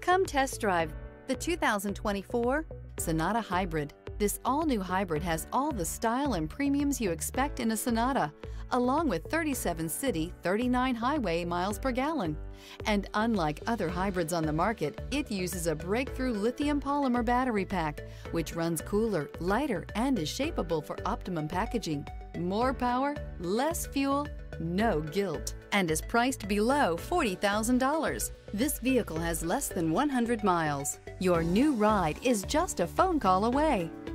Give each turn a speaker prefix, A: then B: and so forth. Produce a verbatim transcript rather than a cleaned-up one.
A: Come test drive the two thousand twenty-four Sonata Hybrid. This all-new hybrid has all the style and premiums you expect in a Sonata, along with thirty-seven city, thirty-nine highway miles per gallon. And unlike other hybrids on the market, it uses a breakthrough lithium polymer battery pack, which runs cooler, lighter, and is shapeable for optimum packaging. More power, less fuel, no guilt, and is priced below forty thousand dollars. This vehicle has less than one hundred miles. Your new ride is just a phone call away.